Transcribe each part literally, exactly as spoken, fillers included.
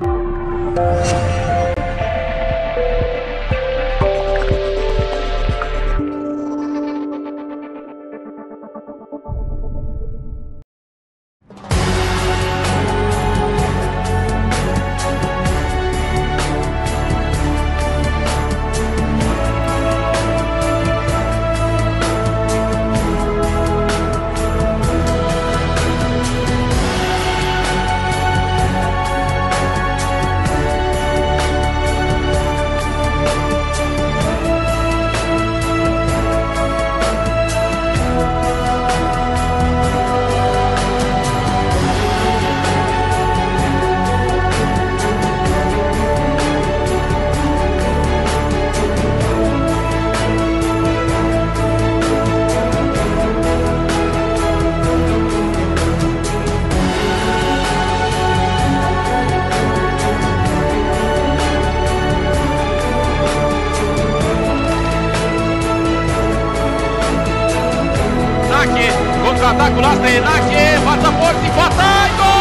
Contra-atacul asta e Nache, fața porții, fața, gol!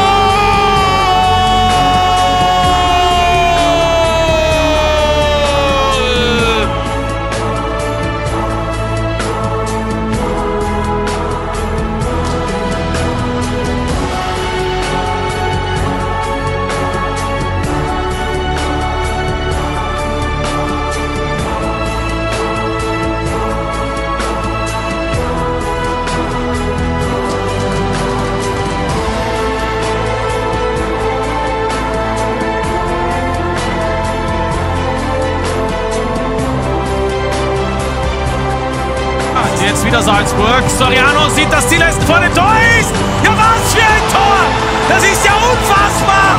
Jetzt wieder Salzburg. Soriano sieht, dass die letzten vor dem Tor ist. Ja, was für ein Tor! Das ist ja unfassbar!